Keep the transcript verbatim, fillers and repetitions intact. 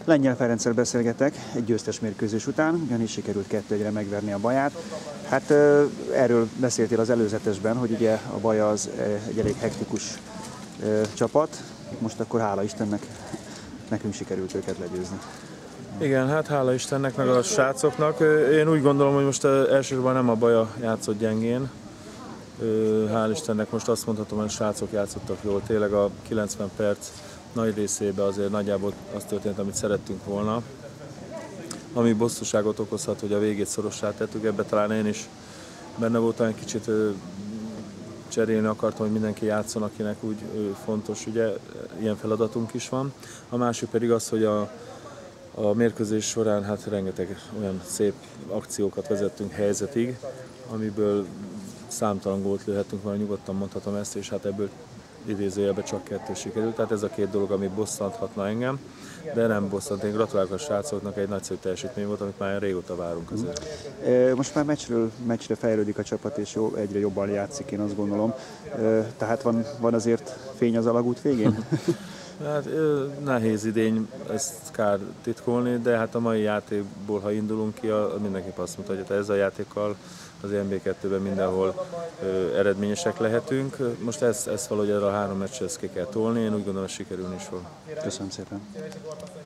Lengyel Ferenccel beszélgetek egy győztes mérkőzés után, ugyanis sikerült kettő egyre megverni a Baját. Hát erről beszéltél az előzetesben, hogy ugye a Baja az egy elég hektikus csapat. Most akkor hála Istennek nekünk sikerült őket legyőzni. Igen, hát hála Istennek, meg a srácoknak. Én úgy gondolom, hogy most elsősorban nem a Baja játszott gyengén. Hál' Istennek most azt mondhatom, hogy a srácok játszottak jól. Tényleg a kilencven perc nagy részében azért nagyjából az történt, amit szerettünk volna. Ami bosszúságot okozhat, hogy a végét szorossá tettük, ebbe talán én is benne voltam, egy kicsit cserélni akartam, hogy mindenki játszon, akinek úgy fontos, ugye ilyen feladatunk is van. A másik pedig az, hogy a, a mérkőzés során hát rengeteg olyan szép akciókat vezettünk helyzetig, amiből számtalan gólt lőhettünk volna, nyugodtan mondhatom ezt, és hát ebből idézőjelben csak kettő sikerült. Tehát ez a két dolog, ami bosszanthatna engem, de nem bosszant. Én gratulálok a srácoknak, egy nagyszerű teljesítmény volt, amit már régóta várunk azért. Most már meccsről meccsre fejlődik a csapat, és jó, egyre jobban játszik, én azt gondolom. Tehát van, van azért fény az alagút végén? Hát nehéz idény, ezt kár titkolni, de hát a mai játékból, ha indulunk ki, mindenképp azt mutatja, hogy ez a játékkal az en bé kettőben mindenhol ö, eredményesek lehetünk. Most ezt, ezt valahogy erre a három meccsre ki kell tolni, én úgy gondolom, hogy sikerülni is fog. Köszönöm szépen.